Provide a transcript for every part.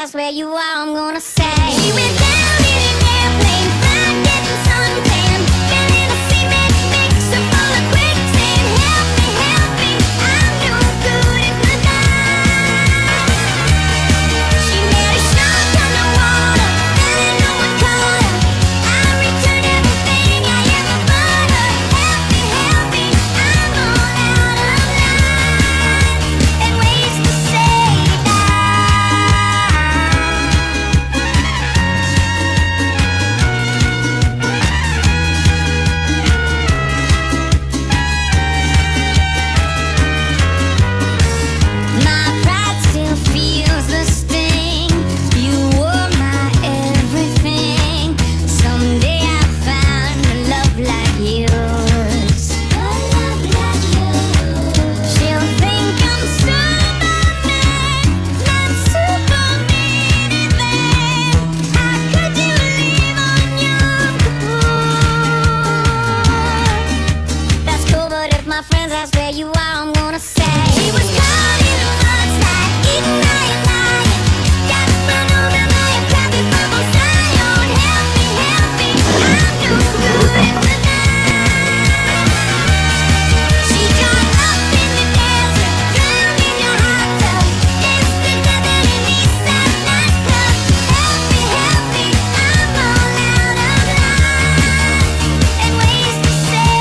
ask where you are, I'm gonna say he went down in an airplane, flying, getting suntan, fell in a cement mixer full of quicksand. Help me, I'm no good at the night. She met a shark underwater, and I know what caught her. I returned everything I ever bought her. Help me, I'm all out of lines and ways to say my pride still feels the sting. You were my everything. Someday I'll find a love like yours. A love like yours. She'll think I'm Superman, not Superman even. How could you leave on Yom Kippur? That's cool, but if my friends ask where you are, I'm gonna say he was caught in a mudslide, eaten by a lion, got run over by a crappy purple Zion. Help me, I'm no good at the night. She got up in the desert, drowned in your hot tub, danced to death in an Eastside nightclub. Help me, I'm all out of lines and ways to say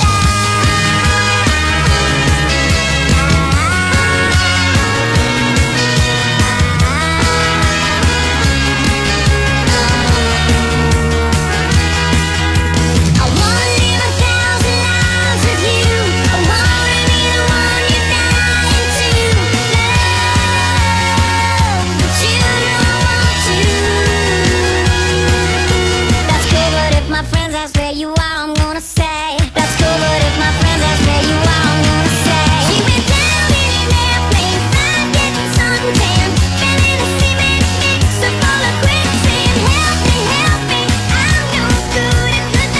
I wanna live 1,000 lives with you. I wanna be the one you're dying to love, but you don't want to. That's cool, but if my friends ask where you are, I'm gonna say that's cool, but if my friends ask where you are, I'm gonna say she went down in an airplane, flying, getting suntan, fell in a cement mixer full of quicksand. Help me, I'm no good at the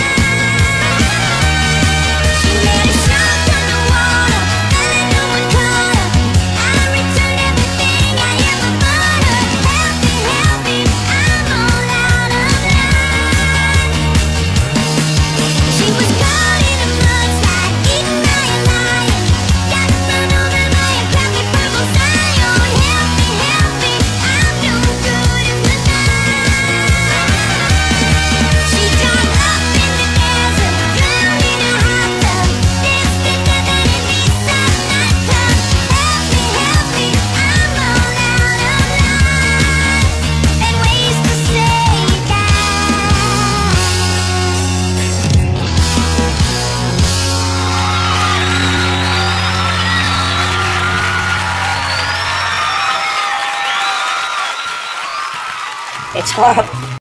night. She met a shark underwater, and I know what caught her. I returned everything I ever bought her. Help me, I'm all out of line. She was caught in a mudslide, eaten by a lion, got run over by a crappy purple Zion. Help me, I'm no good at the night. She got up in the desert, drowned in a hot tub, danced to death in an Eastside nightclub. Help me, I'm all out of lines and ways to say It's horrible.